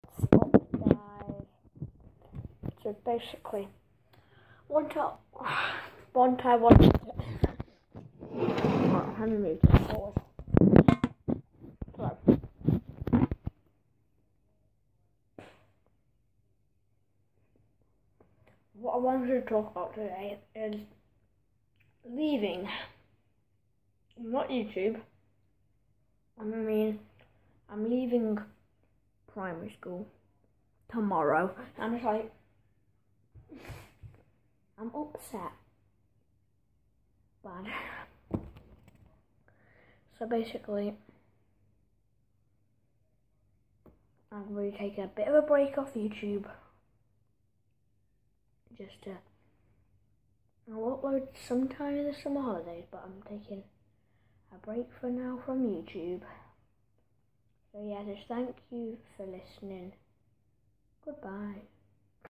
Spotify. So basically, one time. Let me move this forward. So, what I wanted to talk about today is leaving. Not YouTube. I'm leaving primary school tomorrow, and it's like, I'm upset. Bad. So basically, I'm going to take a bit of a break off YouTube. I'll upload sometime in the summer holidays, but I'm taking a break for now from YouTube. So yeah, just thank you for listening. Goodbye.